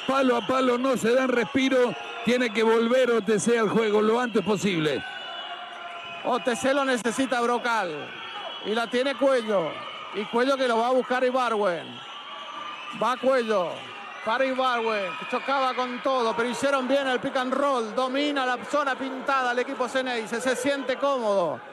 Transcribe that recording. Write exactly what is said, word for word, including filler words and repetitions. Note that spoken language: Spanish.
palo a palo no se dan respiro, tiene que volver O T C al juego lo antes posible. O T C lo necesita Brocal. Y la tiene Cuello. Y Cuello que lo va a buscar Ibarwen. Va Cuello. Para Ibarwen. Chocaba con todo, pero hicieron bien el pick and roll. Domina la zona pintada el equipo Ceneice. Se siente cómodo.